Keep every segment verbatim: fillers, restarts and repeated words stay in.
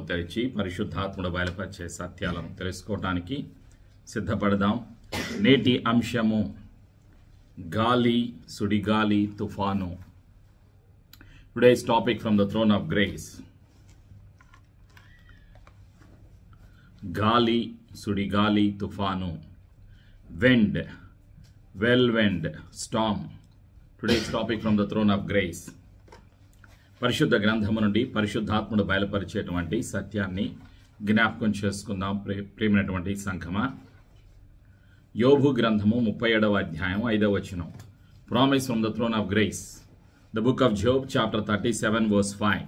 తెరిచి పరిశుద్ధాత్ముడు బయలుపరిచే సత్యాలను తెలుసుకోవడానికి సిద్ధపడదాం. నేటి అంశము గాలి, సుడిగాలి, తుఫాను. Today's topic from the throne of grace. గాలి, సుడిగాలి, తుఫాను. Wind, whirlwind, storm. Today's topic from the throne of grace. పరిశుద్ధ గ్రంథము నుండి పరిశుద్ధాత్ముడు బయలుపరిచేటువంటి సత్యాన్ని జ్ఞాపకం చేసుకుందాం. ప్రియమైనటువంటి సంఘమా, యోబు గ్రంథము ముప్పై ఏడవ అధ్యాయం ఐదవ వచనం. Promise from the throne of grace. The book of Job chapter thirty seven verse five.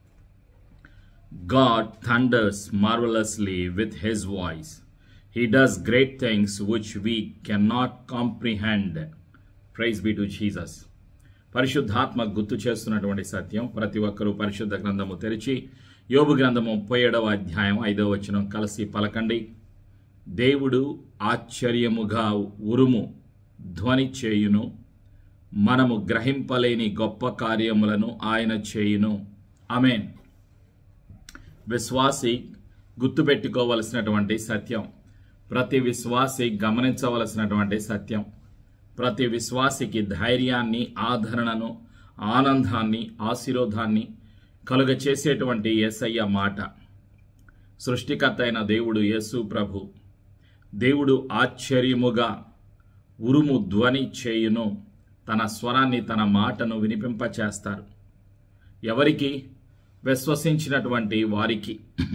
God thunders marvelously with his voice. He does great things which we cannot comprehend. Praise be to Jesus. పరిశుద్ధాత్మ గుర్తు చేస్తున్నటువంటి సత్యం. ప్రతి ఒక్కరూ పరిశుద్ధ గ్రంథము తెరిచి యోబు గ్రంథము ముప్పై ఏడవ అధ్యాయం ఐదవ వచనం కలిసి పలకండి. దేవుడు ఆశ్చర్యముగా ఉరుము ధ్వని చేయును, మనము గ్రహింపలేని గొప్ప కార్యములను ఆయన చేయును. ఆమేన్. విశ్వాసి గుర్తుపెట్టుకోవలసినటువంటి సత్యం, ప్రతి విశ్వాసి గమనించవలసినటువంటి సత్యం, ప్రతి విశ్వాసికి ధైర్యాన్ని, ఆదరణను, ఆనందాన్ని, ఆశీర్వాదాన్ని కలుగ చేసేటువంటి యేసయ్య మాట. సృష్టికర్త అయిన దేవుడు యేసు ప్రభు, దేవుడు ఆశ్చర్యముగా ఉరుము ధ్వని చేయును, తన స్వరాన్ని, తన మాటను వినిపింపచేస్తారు. ఎవరికి? విశ్వసించినటువంటి వారికి.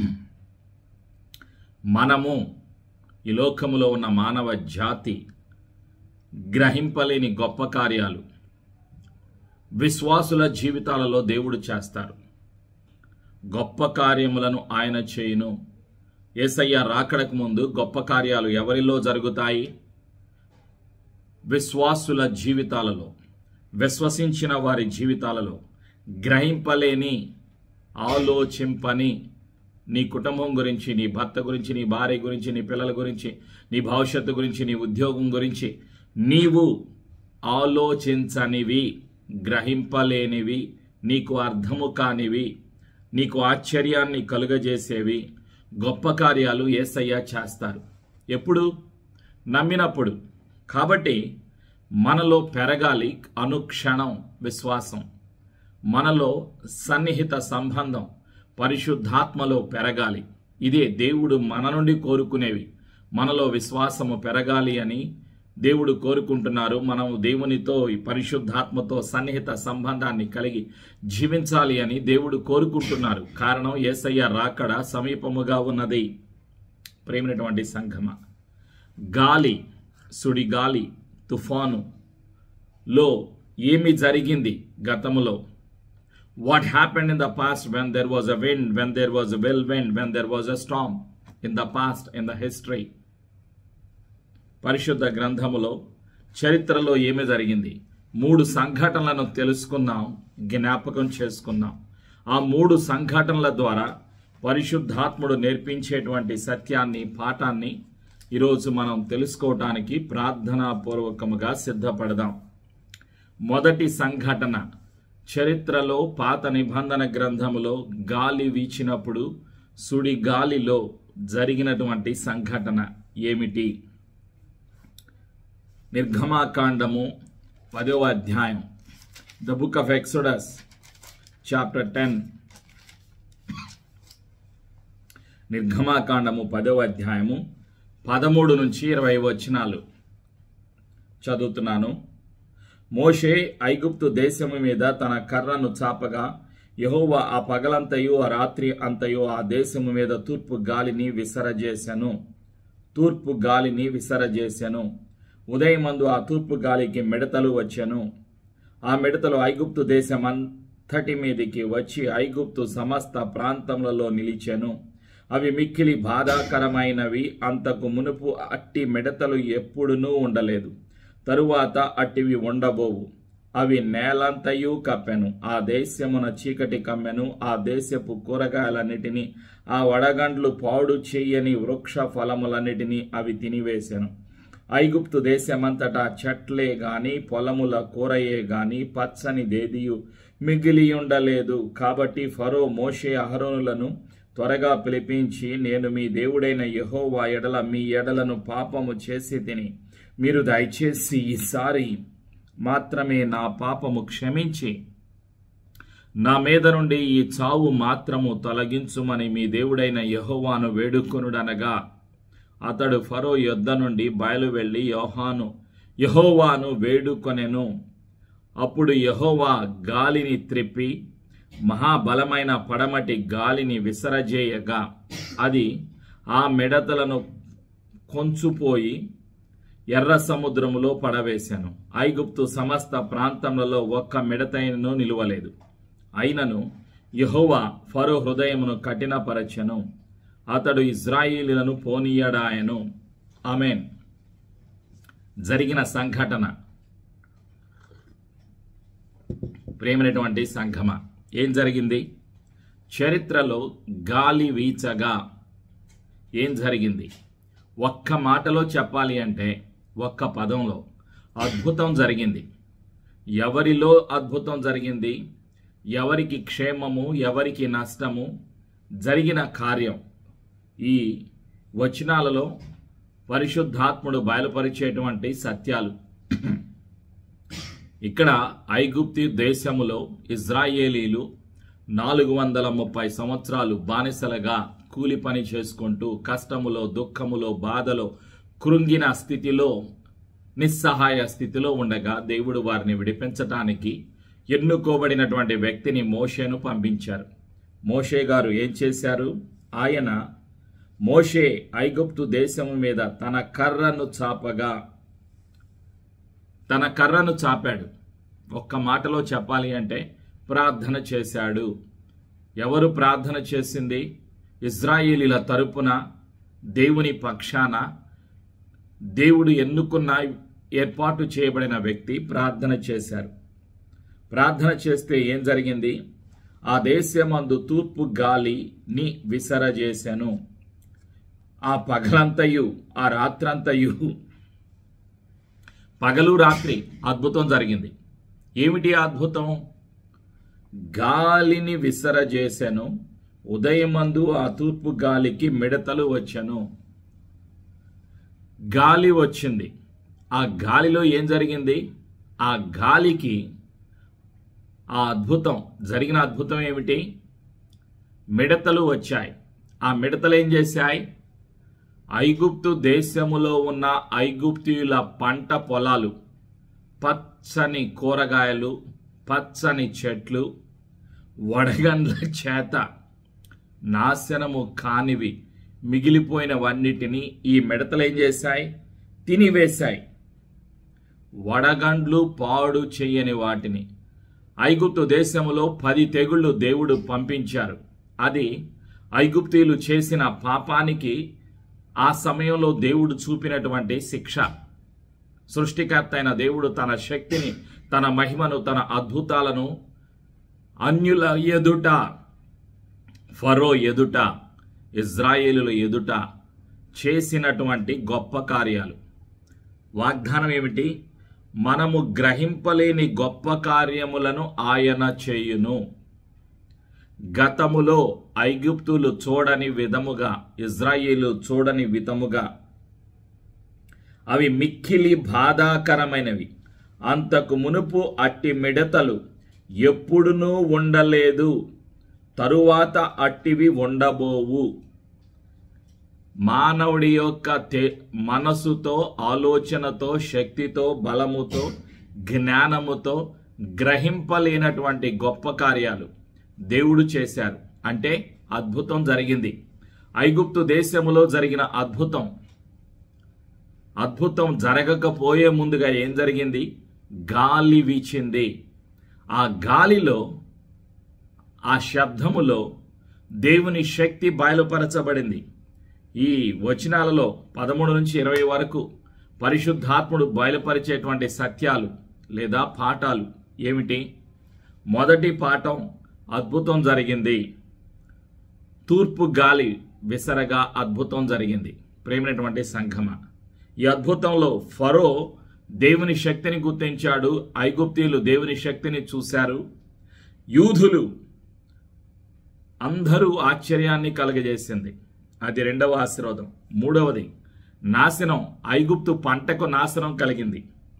మనము, ఈ లోకములో ఉన్న మానవ జాతి గ్రహింపలేని గొప్ప కార్యాలు విశ్వాసుల జీవితాలలో దేవుడు చేస్తారు. గొప్ప కార్యములను ఆయన చేయును. యేసయ్య రాకడకు ముందు గొప్ప కార్యాలు ఎవరిలో జరుగుతాయి? విశ్వాసుల జీవితాలలో, విశ్వసించిన వారి జీవితాలలో. గ్రహింపలేని, ఆలోచింపని, నీ కుటుంబం గురించి, నీ భర్త గురించి, నీ భార్య గురించి, నీ పిల్లల గురించి, నీ భవిష్యత్తు గురించి, నీ ఉద్యోగం గురించి నీవు ఆలోచించనివి, గ్రహింపలేనివి, నీకు అర్థము కానివి, నీకు ఆశ్చర్యాన్ని కలుగజేసేవి గొప్ప కార్యాలు యేసయ్య చేస్తారు. ఎప్పుడు? నమ్మినప్పుడు. కాబట్టి మనలో పెరగాలి అనుక్షణం విశ్వాసం, మనలో సన్నిహిత సంబంధం పరిశుద్ధాత్మలో పెరగాలి. ఇదే దేవుడు మన నుండి కోరుకునేవి. మనలో విశ్వాసము పెరగాలి అని దేవుడు కోరుకుంటున్నారు. మనం దేవునితో, ఈ పరిశుద్ధాత్మతో సన్నిహిత సంబంధాన్ని కలిగి జీవించాలి అని దేవుడు కోరుకుంటున్నారు. కారణం, యేసయ్య రాకడ సమీపముగా ఉన్నది. ప్రేమైనటువంటి సంఘమ, గాలి, సుడిగాలి, తుఫాను లో ఏమి జరిగింది గతములో? What happened in the past when there was a wind, when there was a whirlwind, when there was a storm in the past, in the history? పరిశుద్ధ గ్రంథములో, చరిత్రలో ఏమి జరిగింది? మూడు సంఘటనలను తెలుసుకుందాం, జ్ఞాపకం చేసుకుందాం. ఆ మూడు సంఘటనల ద్వారా పరిశుద్ధాత్ముడు నేర్పించేటువంటి సత్యాన్ని, పాఠాన్ని ఈరోజు మనం తెలుసుకోవటానికి ప్రార్థనాపూర్వకముగా సిద్ధపడదాం. మొదటి సంఘటన, చరిత్రలో పాత నిబంధన గ్రంథములో గాలి వీచినప్పుడు సుడి గాలిలో జరిగినటువంటి సంఘటన ఏమిటి? నిర్గమాకాండము పదవ అధ్యాయం. The book of Exodus chapter ten. నిర్గమాకాండము పదవ అధ్యాయము పదమూడు నుంచి ఇరవై వచనాలు చదువుతున్నాను. మోషే ఐగుప్తు దేశము మీద తన కర్రను చాపగా యెహోవా ఆ పగలంతయు ఆ రాత్రి అంతయు ఆ దేశము మీద తూర్పు గాలిని విసరజేసెను తూర్పు గాలిని విసరజేసెను ఉదయమందు ఆ తూర్పు గాలికి మిడతలు వచ్చెను. ఆ మిడతలు ఐగుప్తు దేశమంతటి మీదికి వచ్చి ఐగుప్తు సమస్త ప్రాంతములలో నిలిచెను. అవి మిక్కిలి బాధాకరమైనవి. అంతకు మునుపు అట్టి మిడతలు ఎప్పుడునూ ఉండలేదు, తరువాత అట్టివి ఉండబోవు. అవి నేలంతయు కప్పెను. ఆ దేశమున చీకటి కమ్మెను. ఆ దేశపు కూరగాయలన్నిటినీ, ఆ వడగండ్లు పాడు చెయ్యని వృక్ష ఫలములన్నిటినీ అవి తినివేశెను. ఐగుప్తు దేశమంతటా చెట్లే గాని పొలముల కూరయే గాని పచ్చని దేదియు మిగిలియుండలేదు. కాబట్టి ఫరో మోషే అహరోనులను త్వరగా పిలిపించి, నేను మీ దేవుడైన యెహోవా ఎడల మీ ఎడలను పాపము చేసి తిని, మీరు దయచేసి ఈసారి మాత్రమే నా పాపము క్షమించి నా మీద నుండి ఈ చావు మాత్రము తొలగించుమని మీ దేవుడైన యెహోవాను వేడుకొనుడనగా, అతడు ఫరో యొద్ద నుండి బయలు వెళ్ళి యోహాను యెహోవాను వేడుకొనెను. అప్పుడు యెహోవా గాలిని త్రిప్పి మహాబలమైన పడమటి గాలిని విసరజేయగా అది ఆ మిడతలను కొంచుపోయి ఎర్ర సముద్రములో పడవేశాను. ఐగుప్తు సమస్త ప్రాంతములలో ఒక్క మిడతైనను నిలువలేదు. అయినను యెహోవా ఫరో హృదయమును కఠినపరచెను, అతడు ఇజ్రాయేలీలను పోనీయడాయెను. ఆమేన్. జరిగిన సంఘటన. ప్రేమైనటువంటి సంఘమ, ఏం జరిగింది? చరిత్రలో గాలి వీచగా ఏం జరిగింది? ఒక్క మాటలో చెప్పాలి అంటే, ఒక్క పదంలో అద్భుతం జరిగింది. ఎవరిలో అద్భుతం జరిగింది? ఎవరికి క్షేమము, ఎవరికి నష్టము? జరిగిన కార్యం ఈ వచనాలలో పరిశుద్ధాత్ముడు బయలుపరిచేటువంటి సత్యాలు. ఇక్కడ ఐగుప్తు దేశములో ఇజ్రాయేలీలు నాలుగు వందల ముప్పై సంవత్సరాలు బానిసలుగా కూలి పని చేసుకుంటూ కష్టములో, దుఃఖములో, బాధలో, కృంగిన స్థితిలో, నిస్సహాయ స్థితిలో ఉండగా దేవుడు వారిని విడిపించటానికి ఎన్నుకోబడినటువంటి వ్యక్తిని మోషేను పంపించారు. మోషే గారు ఏం చేశారు? ఆయన మోషే ఐగుప్తు దేశము మీద తన కర్రను చాపగా తన కర్రను చాపాడు. ఒక్క మాటలో చెప్పాలి అంటే ప్రార్థన చేశాడు. ఎవరు ప్రార్థన చేసింది? ఇజ్రాయేలీల తరపున దేవుని పక్షాన దేవుడు ఎన్నుకున్న ఏర్పాటు చేయబడిన వ్యక్తి ప్రార్థన చేశారు. ప్రార్థన చేస్తే ఏం జరిగింది? ఆ దేశమందు తూర్పు గాలిని విసరజేశాను. ఆ పగలంతయు, ఆ రాత్రంతయు, పగలు రాత్రి అద్భుతం జరిగింది. ఏమిటి అద్భుతం? గాలిని విసరజేశాను. ఉదయమందు ఆ తూర్పు గాలికి మిడతలు వచ్చాను. గాలి వచ్చింది. ఆ గాలిలో ఏం జరిగింది? ఆ గాలికి ఆ అద్భుతం జరిగిన అద్భుతం ఏమిటి? మిడతలు వచ్చాయి. ఆ మిడతలు ఏం చేశాయి? ఐగుప్తు దేశములో ఉన్న ఐగుప్తీయుల పంట పొలాలు, పచ్చని కూరగాయలు, పచ్చని చెట్లు, వడగండ్ల చేత నాశనము కానివి మిగిలిపోయినవన్నిటినీ ఈ మిడతలు ఏం చేశాయి? తినివేశాయి. వడగండ్లు పాడు చేయని వాటిని ఐగుప్తు దేశములో పది తెగుళ్ళు దేవుడు పంపించారు. అది ఐగుప్తీయులు చేసిన పాపానికి ఆ సమయంలో దేవుడు చూపినటువంటి శిక్ష. సృష్టికర్త అయిన దేవుడు తన శక్తిని, తన మహిమను, తన అద్భుతాలను అన్యుల ఎదుట, ఫరో ఎదుట, ఇజ్రాయేలుల ఎదుట చేసినటువంటి గొప్ప కార్యాలు. వాగ్దానం ఏమిటి? మనము గ్రహింపలేని గొప్ప కార్యములను ఆయన చేయును. గతములో ఐగుప్తులు చూడని విధముగా, ఇజ్రాయేలు చూడని విధముగా అవి మిక్కిలి బాధాకరమైనవి. అంతకు మునుపు అట్టి మిడతలు ఎప్పుడునూ ఉండలేదు, తరువాత అట్టివి ఉండబోవు. మానవుడి యొక్క మనసుతో, ఆలోచనతో, శక్తితో, బలముతో, జ్ఞానముతో గ్రహింపలేనటువంటి గొప్ప కార్యాలు దేవుడు చేశారు. అంటే అద్భుతం జరిగింది. ఐగుప్తు దేశములో జరిగిన అద్భుతం. అద్భుతం జరగకపోయే ముందుగా ఏం జరిగింది? గాలి వీచింది. ఆ గాలిలో, ఆ శబ్దములో దేవుని శక్తి బయలుపరచబడింది. ఈ వచనాలలో పదమూడు నుంచి ఇరవై వరకు పరిశుద్ధాత్ముడు బయలుపరిచేటువంటి సత్యాలు లేదా పాఠాలు ఏమిటి? మొదటి పాఠం, అద్భుతం జరిగింది. తూర్పు గాలి విసరగా అద్భుతం జరిగింది. ప్రేమైనటువంటి సంఘమ, ఈ అద్భుతంలో ఫరో దేవుని శక్తిని గుర్తించాడు. ఐగుప్తీయులు దేవుని శక్తిని చూశారు. యూదులు అందరూ ఆశ్చర్యాన్ని కలుగజేసింది. అది రెండవ ఆశీర్వాదం. మూడవది నాశనం. ఐగుప్తు పంటకు నాశనం కలిగింది.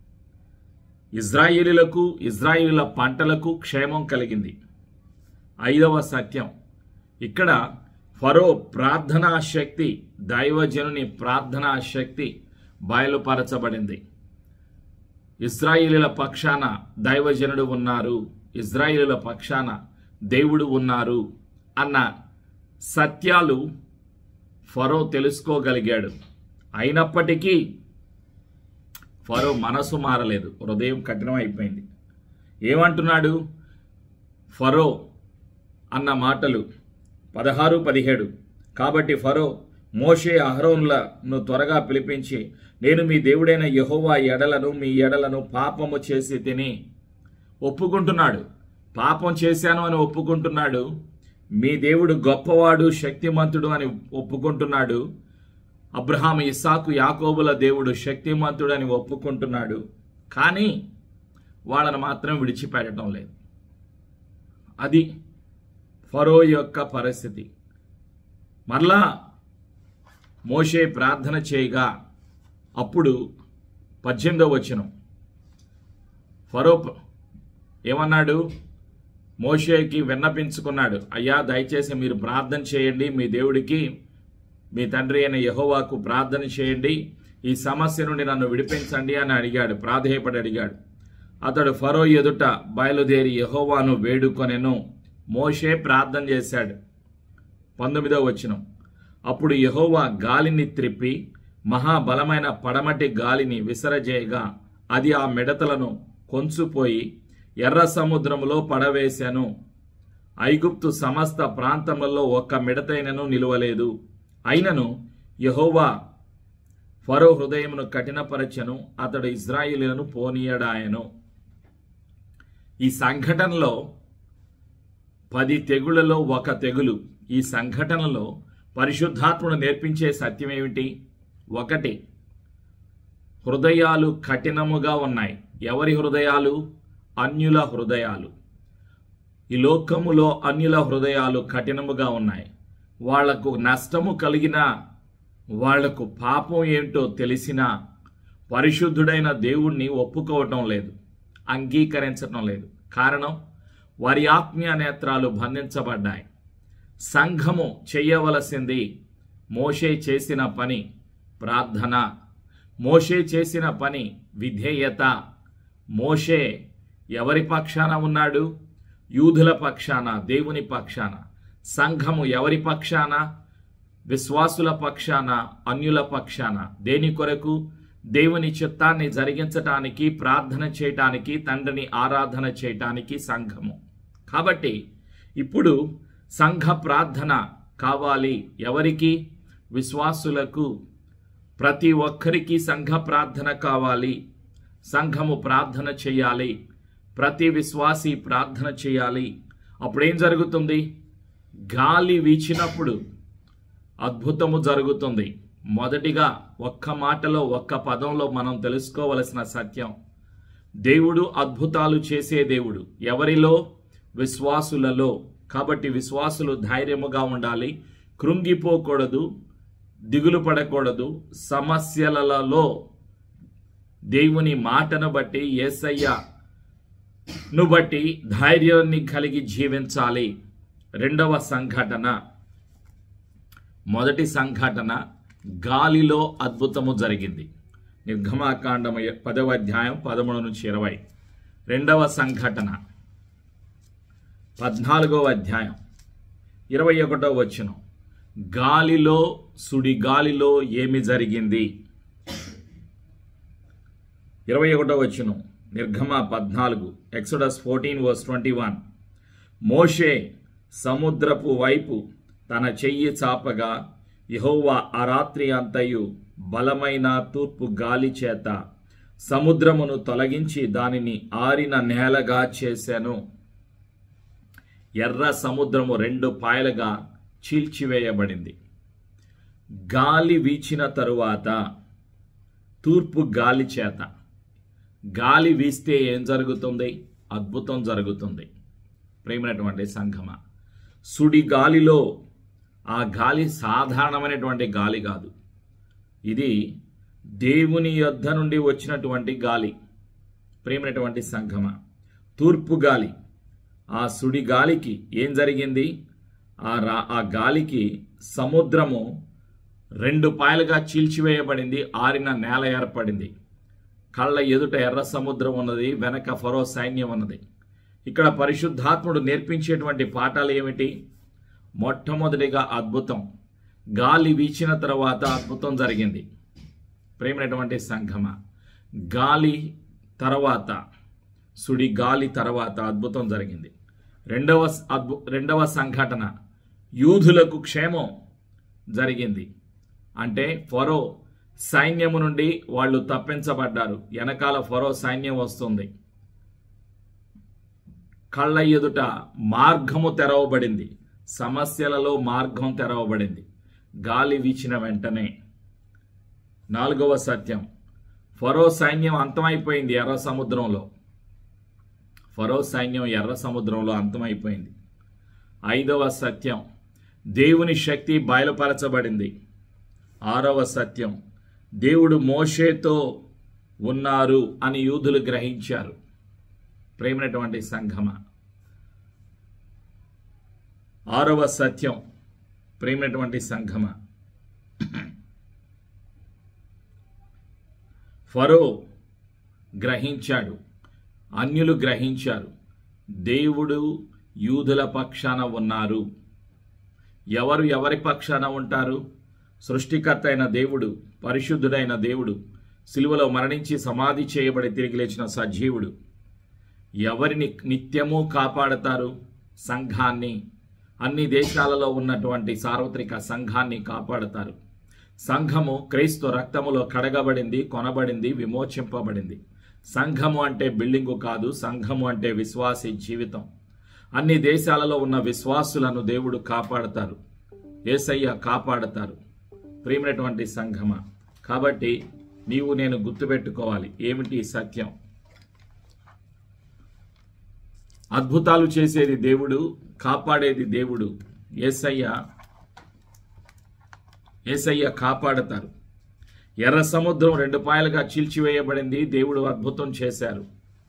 ఇజ్రాయేలీలకు ఇజ్రాయేలీల పంటలకు క్షేమం కలిగింది. ఐదవ సత్యం, ఇక్కడ ఫరో ప్రార్థనా శక్తి, దైవజనుని ప్రార్థనా శక్తి బయలుపరచబడింది. ఇజ్రాయేలీల పక్షాన దైవజనుడు ఉన్నారు, ఇజ్రాయేలీల పక్షాన దేవుడు ఉన్నారు అన్న సత్యాలు ఫరో తెలుసుకోగలిగాడు. అయినప్పటికీ ఫరో మనసు మారలేదు, హృదయం కఠినం అయిపోయింది. ఏమంటున్నాడు ఫరో అన్న మాటలు పదహారు పదిహేడు. కాబట్టి ఫరో మోషే అహరోనులను త్వరగా పిలిపించి, నేను మీ దేవుడైన యెహోవా ఎడలను మీ ఎడలను పాపము చేసి తిని ఒప్పుకుంటున్నాడు. పాపం చేశాను అని ఒప్పుకుంటున్నాడు. మీ దేవుడు గొప్పవాడు, శక్తిమంతుడు అని ఒప్పుకుంటున్నాడు. అబ్రహాము, ఇస్సాకు, యాకోబుల దేవుడు శక్తిమంతుడు అని ఒప్పుకుంటున్నాడు. కానీ వాళ్ళని మాత్రం విడిచిపెట్టడం లేదు. అది ఫరో యొక్క పరిస్థితి. మరలా మోషే ప్రార్థన చేయగా అప్పుడు పద్దెనిమిదవ వచనం ఫరో ఏమన్నాడు? మోషేకి విన్నపించుకున్నాడు, అయ్యా దయచేసి మీరు ప్రార్థన చేయండి, మీ దేవుడికి, మీ తండ్రి అయిన యెహోవాకు ప్రార్థన చేయండి, ఈ సమస్య నుండి నన్ను విడిపించండి అని అడిగాడు, ప్రాధేయపడి అడిగాడు. అతడు ఫరో ఎదుట బయలుదేరి యెహోవాను వేడుకొనెను. మోషే ప్రార్థన చేశాడు. పంతొమ్మిదవ వచనం, అప్పుడు యెహోవా గాలిని త్రిప్పి మహాబలమైన పడమటి గాలిని విసరజేయగా అది ఆ మిడతలను కొంచుపోయి ఎర్ర సముద్రములో పడవేశాను. ఐగుప్తు సమస్త ప్రాంతములలో ఒక్క మిడతైనను నిలువలేదు. అయినను యెహోవా ఫరో హృదయమును కఠినపరచెను, అతడు ఇజ్రాయేలీలను పోనీయడాయను. ఈ సంఘటనలో పది తెగుళ్లలో ఒక తెగులు. ఈ సంఘటనలో పరిశుద్ధాత్ముడు నేర్పించే సత్యం ఏమిటి? ఒకటి, హృదయాలు కఠినముగా ఉన్నాయి. ఎవరి హృదయాలు? అన్యుల హృదయాలు. ఈ లోకములో అన్యుల హృదయాలు కఠినముగా ఉన్నాయి. వాళ్లకు నష్టము కలిగినా, వాళ్లకు పాపం ఏంటో తెలిసినా పరిశుద్ధుడైన దేవుణ్ణి ఒప్పుకోవటం లేదు, అంగీకరించటం లేదు. కారణం, వారి ఆత్మీయ నేత్రాలు బంధించబడ్డాయి. సంఘము చేయవలసింది మోషే చేసిన పని ప్రార్థన, మోషే చేసిన పని విధేయత. మోషే ఎవరి పక్షాన ఉన్నాడు? యూదుల పక్షాన, దేవుని పక్షాన. సంఘము ఎవరి పక్షాన? విశ్వాసుల పక్షాన, అన్యుల పక్షాన. దేని కొరకు? దేవుని చిత్తాన్ని జరిగించటానికి, ప్రార్థన చేయటానికి, తండ్రిని ఆరాధన చేయటానికి సంఘము. కాబట్టి ఇప్పుడు సంఘ ప్రార్థన కావాలి. ఎవరికి? విశ్వాసులకు. ప్రతి ఒక్కరికి సంఘ ప్రార్థన కావాలి. సంఘము ప్రార్థన చేయాలి. ప్రతి విశ్వాసి ప్రార్థన చేయాలి. అప్పుడేం జరుగుతుంది? గాలి వీచినప్పుడు అద్భుతము జరుగుతుంది. మొదటిగా ఒక్క మాటలో, ఒక్క పదంలో మనం తెలుసుకోవలసిన సత్యం, దేవుడు అద్భుతాలు చేసే దేవుడు. ఎవరిలో? విశ్వాసులలో. కాబట్టి విశ్వాసులు ధైర్యముగా ఉండాలి, కృంగిపోకూడదు, దిగులు పడకూడదు. సమస్యలలో దేవుని మాటను బట్టి, యేసయ్యను బట్టి ధైర్యాన్ని కలిగి జీవించాలి. రెండవ సంఘటన, మొదటి సంఘటన గాలిలో అద్భుతము జరిగింది. నిర్గమాకాండము పదవ అధ్యాయం పదమూడు నుంచి ఇరవై. రెండవ సంఘటన పద్నాలుగవ అధ్యాయం ఇరవై ఒకటో వచనం. గాలిలో, సుడి గాలిలో ఏమి జరిగింది? ఇరవై ఒకటో వచనం, నిర్గమ పద్నాలుగు, Exodus fourteen verse twenty one. మోషే సముద్రపు వైపు తన చెయ్యి చాపగా యెహోవా ఆ రాత్రి అంతయు బలమైన తూర్పు గాలి చేత సముద్రమును తొలగించి దానిని ఆరిన నేలగా చేశాను. ఎర్ర సముద్రము రెండు పాయలుగా చీల్చివేయబడింది. గాలి వీచిన తరువాత, తూర్పు గాలి చేత, గాలి వీస్తే ఏం జరుగుతుంది? అద్భుతం జరుగుతుంది. ప్రేమైనటువంటి సంఘమా, సుడి గాలిలో, ఆ గాలి సాధారణమైనటువంటి గాలి కాదు, ఇది దేవుని యొద్ద నుండి వచ్చినటువంటి గాలి. ప్రేమైనటువంటి సంఘమా, తూర్పు గాలి. ఆ సుడి గాలికి ఏం జరిగింది? ఆ రా ఆ గాలికి సముద్రము రెండు పాయలుగా చీల్చివేయబడింది, ఆరిన నేల ఏర్పడింది. కళ్ళ ఎదుట ఎర్ర సముద్రం ఉన్నది, వెనక ఫరో సైన్యం ఉన్నది. ఇక్కడ పరిశుద్ధాత్ముడు నేర్పించేటువంటి పాఠాలు ఏమిటి? మొట్టమొదటిగా అద్భుతం. గాలి వీచిన తర్వాత అద్భుతం జరిగింది. ప్రేమైనటువంటి సంఘమా, గాలి తర్వాత, సుడి గాలి తర్వాత అద్భుతం జరిగింది. రెండవ అద్భు రెండవ సంఘటన, యూదులకు క్షేమం జరిగింది. అంటే ఫరో సైన్యము నుండి వాళ్ళు తప్పించబడ్డారు. వెనకాల ఫరో సైన్యం వస్తుంది. కళ్ళ ఎదుట మార్గము తెరవబడింది. సమస్యలలో మార్గం తెరవబడింది గాలి వీచిన వెంటనే. నాలుగవ సత్యం, ఫరో సైన్యం అంతమైపోయింది ఎర్ర సముద్రంలో. ఫరో సైన్యం ఎర్ర సముద్రంలో అంతమైపోయింది. ఐదవ సత్యం, దేవుని శక్తి బయలుపరచబడింది. ఆరవ సత్యం, దేవుడు మోషేతో ఉన్నారు అని యూదులు గ్రహించారు. ప్రేమైనటువంటి సంఘమా, ఆరవ సత్యం, ప్రేమైనటువంటి సంఘమా, ఫరో గ్రహించాడు, అన్యులు గ్రహించారు, దేవుడు యూదుల పక్షాన ఉన్నారు. ఎవరు ఎవరి పక్షాన ఉంటారు? సృష్టికర్త అయిన దేవుడు, పరిశుద్ధుడైన దేవుడు, సిలువలో మరణించి సమాధి చేయబడి తిరిగి లేచిన సజీవుడు ఎవరిని నిత్యము కాపాడతారు? సంఘాన్ని, అన్ని దేశాలలో ఉన్నటువంటి సార్వత్రిక సంఘాన్ని కాపాడతారు. సంఘము క్రీస్తు రక్తములో కడగబడింది, కొనబడింది, విమోచింపబడింది. సంఘము అంటే బిల్డింగు కాదు, సంఘము అంటే విశ్వాసీ జీవితం. అన్ని దేశాలలో ఉన్న విశ్వాసులను దేవుడు కాపాడతారు, యేసయ్య కాపాడతారు. ప్రియమైనటువంటి సంఘమా, కాబట్టి నీవు నేను గుర్తుపెట్టుకోవాలి ఏమిటి సత్యం? అద్భుతాలు చేసేది దేవుడు, కాపాడేది దేవుడు. యేసయ్య యేసయ్య కాపాడతారు. ఎర్ర సముద్రం రెండు పాయలుగా చీల్చివేయబడింది, దేవుడు అద్భుతం చేశారు.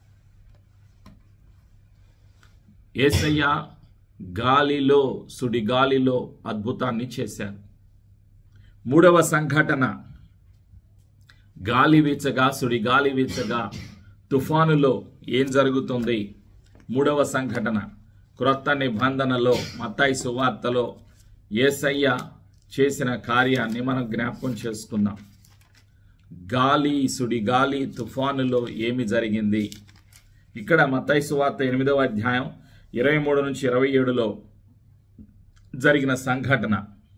యేసయ్య గాలిలో, సుడి గాలిలో అద్భుతాన్ని చేశారు. మూడవ సంఘటన, గాలి వీచగా, సుడి గాలి వీచగా తుఫానులో ఏం జరుగుతుంది? మూడవ సంఘటన, క్రొత్త నిబంధనలో మత్తయి సువార్తలో యేసయ్య చేసిన కార్యాన్ని మనం జ్ఞాపకం చేసుకుందాం. గాలి, సుడి గాలి, తుఫానులో ఏమి జరిగింది? ఇక్కడ మత్తయి సువార్త ఎనిమిదవ అధ్యాయం ఇరవై మూడు నుంచి ఇరవై ఏడులో జరిగిన సంఘటన.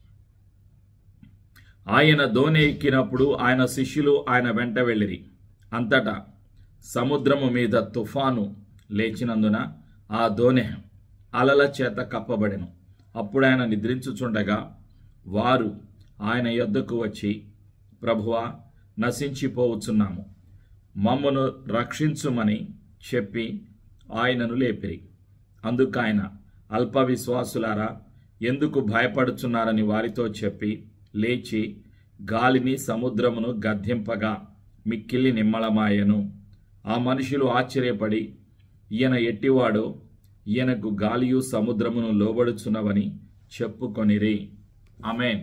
ఆయన దోణి ఎక్కినప్పుడు ఆయన శిష్యులు ఆయన వెంట వెళ్ళిరి. అంతటా సముద్రము మీద తుఫాను లేచినందున ఆ దోణె అలల చేత కప్పబడెను. అప్పుడు ఆయన నిద్రించుచుండగా వారు ఆయన యొద్దకు వచ్చి, ప్రభువా, నశించిపోవచ్చున్నాము, మమ్మను రక్షించుమని చెప్పి ఆయనను లేపిరి. అందుకు ఆయన, అల్ప విశ్వాసులారా, ఎందుకు భయపడుచున్నారని వారితో చెప్పి లేచి గాలిని సముద్రమును గద్దింపగా మిక్కిలి నిమ్మళమాయెను. ఆ మనుషులు ఆశ్చర్యపడి, ఈయన ఎట్టివాడో, ఈయనకు గాలియు సముద్రమును లోబడుచున్నవని చెప్పుకొనిరి. ఆమేన్.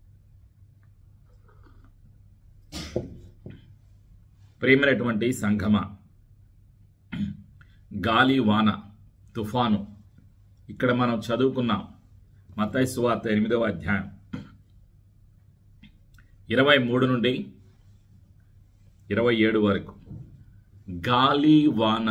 ప్రేమైనటువంటి సంఘమా, గాలి, వాన, తుఫాను ఇక్కడ మనం చదువుకున్నాం. మత్తయి సువార్త ఎనిమిదవ అధ్యాయం ఇరవై మూడు నుండి ఇరవై ఏడు వరకు గాలి, వాన,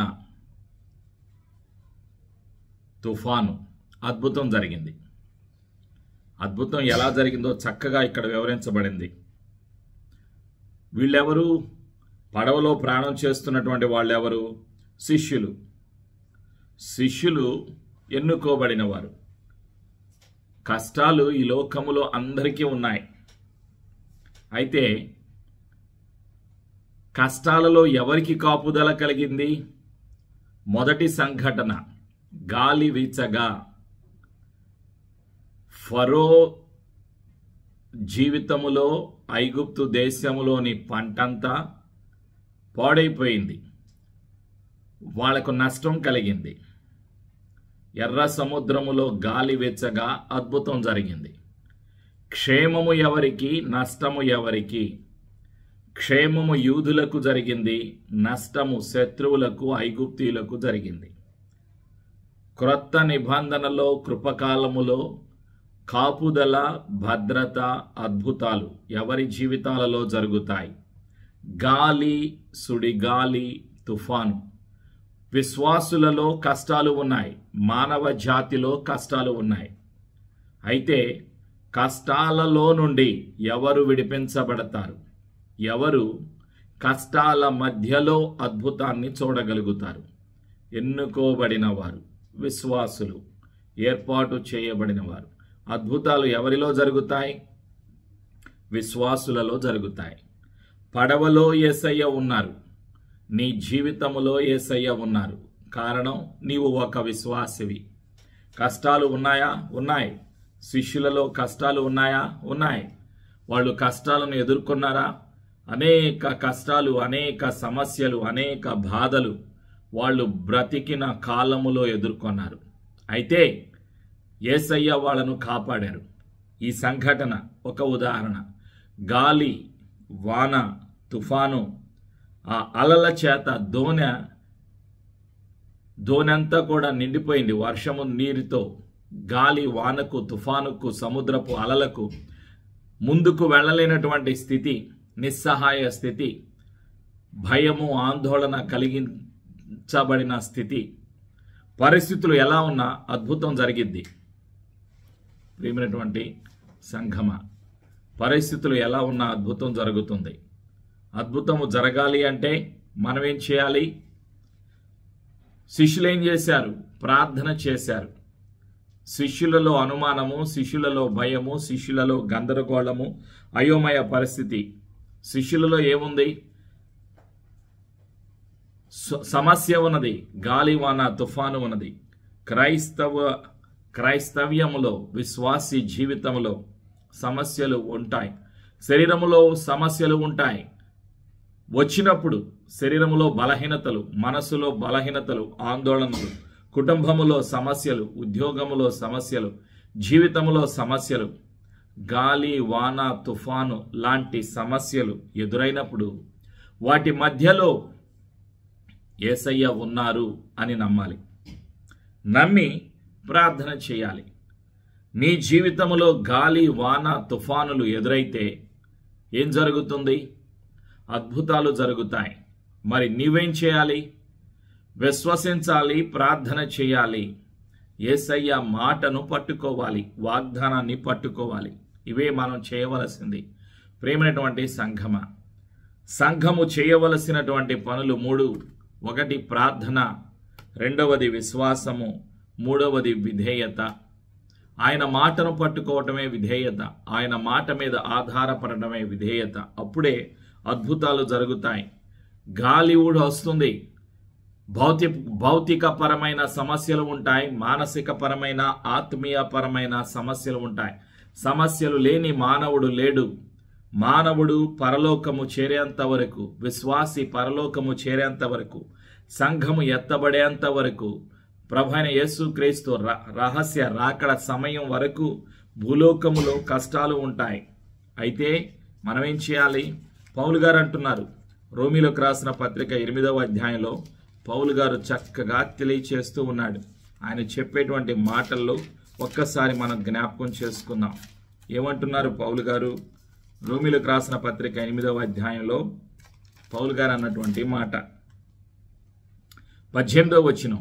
తుఫాను, అద్భుతం జరిగింది. అద్భుతం ఎలా జరిగిందో చక్కగా ఇక్కడ వివరించబడింది. వీళ్ళెవరు? పడవలో ప్రయాణం చేస్తున్నటువంటి వాళ్ళెవరు? శిష్యులు. శిష్యులు ఎన్నుకోబడిన వారు. కష్టాలు ఈ లోకములో అందరికీ ఉన్నాయి. అయితే కష్టాలలో ఎవరికి కాపుదల కలిగింది? మొదటి సంఘటన, గాలి వీచగా ఫరో జీవితములో ఐగుప్తు దేశములోని పంటంతా పాడైపోయింది, వాళ్లకు నష్టం కలిగింది. ఎర్ర సముద్రములో గాలి వెచ్చగా అద్భుతం జరిగింది. క్షేమము ఎవరికి, నష్టము ఎవరికి? క్షేమము యూదులకు జరిగింది, నష్టము శత్రువులకు ఐగుప్తీయులకు జరిగింది. క్రొత్త నిబంధనలో కృపకాలములో కాపుదల, భద్రత, అద్భుతాలు ఎవరి జీవితాలలో జరుగుతాయి? గాలి, సుడిగాలి, తుఫాను. విశ్వాసులలో కష్టాలు ఉన్నాయి, మానవ జాతిలో కష్టాలు ఉన్నాయి. అయితే కష్టాలలో నుండి ఎవరు విడిపించబడతారు? ఎవరు కష్టాల మధ్యలో అద్భుతాన్ని చూడగలుగుతారు? ఎన్నుకోబడిన వారు, విశ్వాసులు, ఏర్పాటు చేయబడిన వారు. అద్భుతాలు ఎవరిలో జరుగుతాయి? విశ్వాసులలో జరుగుతాయి. పడవలో యేసయ్య ఉన్నారు, నీ జీవితములో యేసయ్య ఉన్నారు. కారణం, నీవు ఒక విశ్వాసివి. కష్టాలు ఉన్నాయా? ఉన్నాయి. శిష్యులలో కష్టాలు ఉన్నాయా? ఉన్నాయి. వాళ్ళు కష్టాలను ఎదుర్కొన్నారా? అనేక కష్టాలు, అనేక సమస్యలు, అనేక బాధలు వాళ్ళు బ్రతికిన కాలములో ఎదుర్కొన్నారు. అయితే యేసయ్య వాళ్ళను కాపాడారు. ఈ సంఘటన ఒక ఉదాహరణ. గాలి, వాన, తుఫాను, ఆ అలల చేత దోణె దోణెంతా కూడా నిండిపోయింది. వర్షము నీరుతో, గాలి వానకు, తుఫానుకు, సముద్రపు అలలకు ముందుకు వెళ్ళలేనటువంటి స్థితి, నిస్సహాయ స్థితి, భయము, ఆందోళన కలిగించబడిన స్థితి. పరిస్థితులు ఎలా ఉన్నా అద్భుతం జరిగిద్ది. ప్రియమైనటువంటి సంఘమ, పరిస్థితులు ఎలా ఉన్నా అద్భుతం జరుగుతుంది. అద్భుతము జరగాలి అంటే మనం ఏం చేయాలి? శిష్యులు ఏం చేశారు? ప్రార్థన చేశారు. శిష్యులలో అనుమానము, శిష్యులలో భయము, శిష్యులలో గందరగోళము, అయోమయ పరిస్థితి. శిష్యులలో ఏముంది? సమస్య ఉన్నది, గాలివాన, తుఫాను ఉన్నది. క్రైస్తవ క్రైస్తవ్యములో, విశ్వాసి జీవితంలో సమస్యలు ఉంటాయి. శరీరములో సమస్యలు ఉంటాయి. వచ్చినప్పుడు శరీరములో బలహీనతలు, మనసులో బలహీనతలు, ఆందోళనలు, కుటుంబములో సమస్యలు, ఉద్యోగములో సమస్యలు, జీవితంలో సమస్యలు, గాలి, వాన, తుఫాను లాంటి సమస్యలు ఎదురైనప్పుడు వాటి మధ్యలో యేసయ్య ఉన్నారు అని నమ్మాలి. నమ్మి ప్రార్థన చేయాలి. నీ జీవితంలో గాలి, వాన, తుఫానులు ఎదురైతే ఏం జరుగుతుంది? అద్భుతాలు జరుగుతాయి. మరి నీవేం చేయాలి? విశ్వసించాలి, ప్రార్థన చేయాలి, యేసయ్య మాటను పట్టుకోవాలి, వాగ్దానాన్ని పట్టుకోవాలి. ఇవే మనం చేయవలసింది. ప్రేమైనటువంటి సంఘమ, సంఘము చేయవలసినటువంటి పనులు మూడు. ఒకటి ప్రార్థన, రెండవది విశ్వాసము, మూడవది విధేయత. ఆయన మాటను పట్టుకోవటమే విధేయత. ఆయన మాట మీద ఆధారపడటమే విధేయత. అప్పుడే అద్భుతాలు జరుగుతాయి. గాలి ఊడు వస్తుంది. భౌతిక భౌతిక పరమైన సమస్యలు ఉంటాయి, మానసిక పరమైన, ఆత్మీయ పరమైన సమస్యలు ఉంటాయి. సమస్యలు లేని మానవుడు లేడు. మానవుడు పరలోకము చేరేంత వరకు, విశ్వాసి పరలోకము చేరేంత వరకు, సంఘము ఎత్తబడేంత వరకు, ప్రభువైన యేసుక్రీస్తు రహస్య రాకడ సమయం వరకు భూలోకములో కష్టాలు ఉంటాయి. అయితే మనం ఏం చేయాలి? పౌలు గారు అంటున్నారు, రోమీలకు రాసిన పత్రిక ఎనిమిదవ అధ్యాయంలో పౌలు గారు చక్కగా తెలియచేస్తూ ఉన్నాడు. ఆయన చెప్పేటువంటి మాటల్లో ఒక్కసారి మనం జ్ఞాపకం చేసుకుందాం. ఏమంటున్నారు పౌలు గారు? రోమీలకు రాసిన పత్రిక ఎనిమిదవ అధ్యాయంలో పౌలు గారు అన్నటువంటి మాట, పద్దెనిమిదవ వచనం,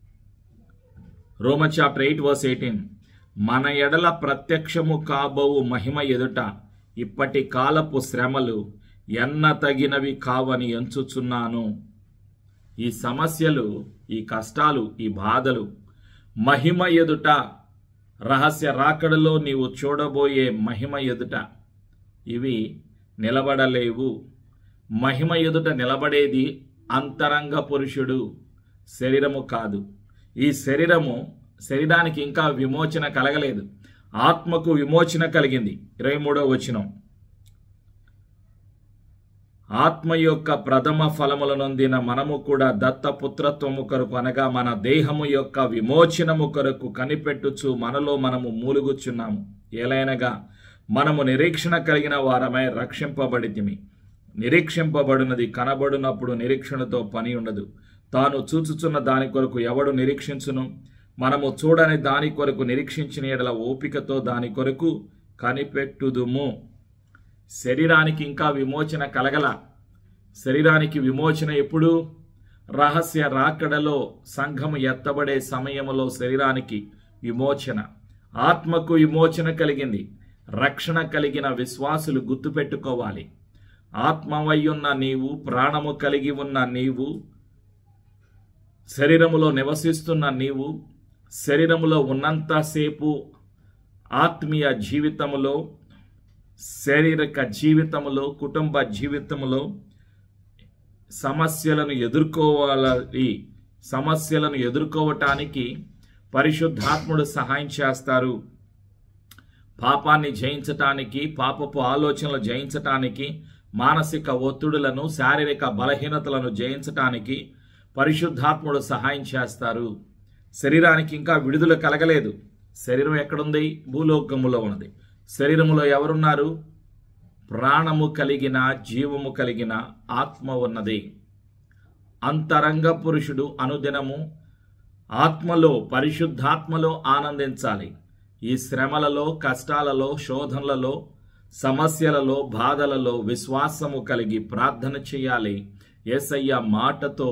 Roman chapter eight verse eighteen. మన ఎడల ప్రత్యక్షము కాబోవు మహిమ ఎదుట ఇప్పటి కాలపు శ్రమలు ఎన్న తగినవి కావని ఎంచుచున్నాను. ఈ సమస్యలు, ఈ కష్టాలు, ఈ బాధలు మహిమ ఎదుట, రహస్య రాకడలో నీవు చూడబోయే మహిమ ఎదుట ఇవి నిలబడలేవు. మహిమ ఎదుట నిలబడేది అంతరంగ పురుషుడు, శరీరము కాదు. ఈ శరీరము శరీరానికి ఇంకా విమోచన కలగలేదు. ఆత్మకు విమోచన కలిగింది. ఇరవై మూడవ వచనం, ఆత్మ యొక్క ప్రథమ ఫలముల నొందిన మనము కూడా దత్తపుత్రత్వము కొరకు అనగా మన దేహము యొక్క విమోచనము కొరకు కనిపెట్టుచు మనలో మనము మూలుగుచున్నాము. ఏలైనగా మనము నిరీక్షణ కలిగిన వారమై రక్షింపబడితిమి. నిరీక్షింపబడినది కనబడినప్పుడు నిరీక్షణతో పని ఉండదు. తాను చూచుచున్న దాని కొరకు ఎవడు నిరీక్షించును? మనము చూడని దాని కొరకు నిరీక్షించిన ఎడల ఓపికతో దాని కొరకు కనిపెట్టుదుము. శరీరానికి ఇంకా విమోచన కలగల. శరీరానికి విమోచన ఎప్పుడు? రహస్య రాకడలో సంఘము ఎత్తబడే సమయంలో శరీరానికి విమోచన. ఆత్మకు విమోచన కలిగింది. రక్షణ కలిగిన విశ్వాసులు గుర్తుపెట్టుకోవాలి. ఆత్మవయ్యున్న నీవు, ప్రాణము కలిగి ఉన్న నీవు, శరీరములో నివసిస్తున్న నీవు, శరీరములో ఉన్నంతసేపు ఆత్మీయ జీవితములో, శారీరక జీవితములో, కుటుంబ జీవితములో సమస్యలను ఎదుర్కోవాలి. సమస్యలను ఎదుర్కోవటానికి పరిశుద్ధాత్ముడు సహాయం చేస్తారు. పాపాన్ని జయించటానికి, పాపపు ఆలోచనలు జయించటానికి, మానసిక ఒత్తిడులను, శారీరక బలహీనతలను జయించటానికి పరిశుద్ధాత్ముడు సహాయం చేస్తారు. శరీరానికి ఇంకా విడుదల కలగలేదు. శరీరం ఎక్కడుంది? భూలోకములో ఉన్నది. శరీరములో ఎవరున్నారు? ప్రాణము కలిగిన, జీవము కలిగిన ఆత్మ ఉన్నది. అంతరంగ పురుషుడు అనుదినము ఆత్మలో, పరిశుద్ధాత్మలో ఆనందించాలి. ఈ శ్రమలలో, కష్టాలలో, శోధనలలో, సమస్యలలో, బాధలలో విశ్వాసము కలిగి ప్రార్థన చేయాలి. యేసయ్య మాటతో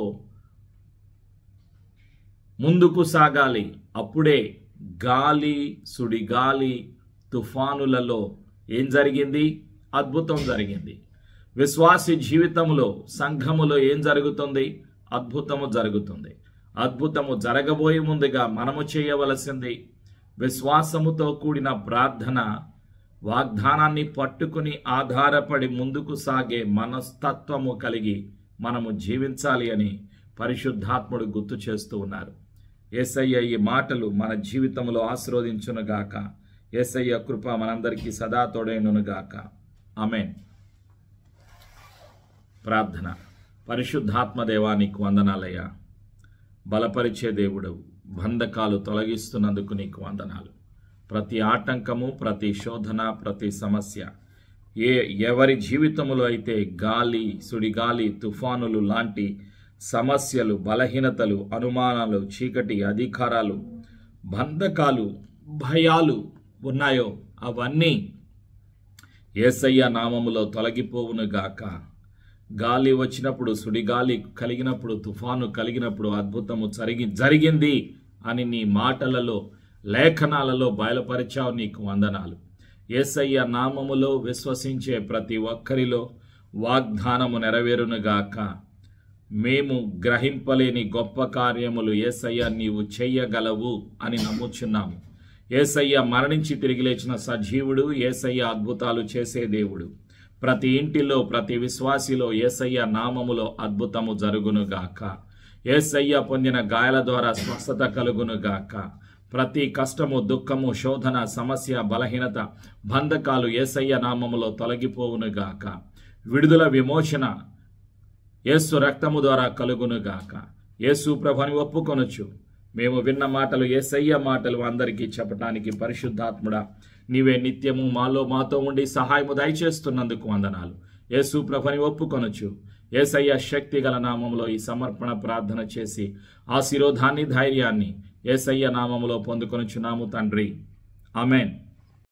ముందుకు సాగాలి. అప్పుడే గాలి, సుడిగాలి, తుఫానులలో ఏం జరిగింది? అద్భుతం జరిగింది. విశ్వాసి జీవితంలో, సంఘములో ఏం జరుగుతుంది? అద్భుతము జరుగుతుంది. అద్భుతము జరగబోయే ముందుగా మనము చేయవలసింది విశ్వాసముతో కూడిన ప్రార్థన, వాగ్దానాన్ని పట్టుకుని ఆధారపడి ముందుకు సాగే మనస్తత్వము కలిగి మనము జీవించాలి అని పరిశుద్ధాత్ముడు గుర్తు చేస్తూ ఉన్నారు. యేసయ్య ఈ మాటలు మన జీవితంలో ఆశీర్వదించునుగాక. యేసయ్య కృప మనందరికీ సదా తోడైనుగాక. ఆమేన్. ప్రార్థన. పరిశుద్ధాత్మ దేవానికి వందనాలయ్యా. బలపరిచే దేవుడవు, బంధకాలు తొలగిస్తున్నందుకు నీకు వందనాలు. ప్రతి ఆటంకము, ప్రతి శోధన, ప్రతి సమస్య, ఏ ఎవరి జీవితంలో అయితే గాలి, సుడిగాలి, తుఫానులు లాంటి సమస్యలు, బలహీనతలు, అనుమానాలు, చీకటి, అధికారాలు, బంధకాలు, భయాలు ఉన్నాయో అవన్నీ యేసయ్య నామములో తొలగిపోవునుగాక. గాలి వచ్చినప్పుడు, సుడిగాలి కలిగినప్పుడు, తుఫాను కలిగినప్పుడు అద్భుతము జరిగి జరిగింది అని నీ మాటలలో, లేఖనాలలో బయలుపరిచావు. నీకు వందనాలు. యేసయ్య నామములో విశ్వసించే ప్రతి ఒక్కరిలో వాగ్దానము నెరవేరునుగాక. మేము గ్రహింపలేని గొప్ప కార్యములు యేసయ్య నీవు చెయ్యగలవు అని నమ్ముచున్నాము. యేసయ్య మరణించి తిరిగి లేచిన సజీవుడు. యేసయ్య అద్భుతాలు చేసే దేవుడు. ప్రతి ఇంటిలో, ప్రతి విశ్వాసిలో యేసయ్య నామములో అద్భుతము జరుగునుగాక. యేసయ్య పొందిన గాయాల ద్వారా స్వస్థత కలుగునుగాక. ప్రతి కష్టము, దుఃఖము, శోధన, సమస్య, బలహీనత, బంధకాలు యేసయ్య నామములో తొలగిపోవునుగాక. విడుదల, విమోచన యేసు రక్తము ద్వారా కలుగునుగాక. యేసు ప్రభుని ఒప్పుకొనొచ్చు. మేము విన్న మాటలు యేసయ్య మాటలు అందరికీ చెప్పటానికి పరిశుద్ధాత్ముడా నీవే నిత్యము మాలో మాతో ఉండి సహాయము దయచేస్తున్నందుకు వందనాలు. యేసు ప్రభుని ఒప్పుకొనొచ్చు. యేసయ్య శక్తి గల నామములో ఈ సమర్పణ ప్రార్థన చేసి ఆశీర్వాదాన్ని, ధైర్యాన్ని యేసయ్య నామములో పొందుకొనుచున్నాము తండ్రి. ఆమేన్.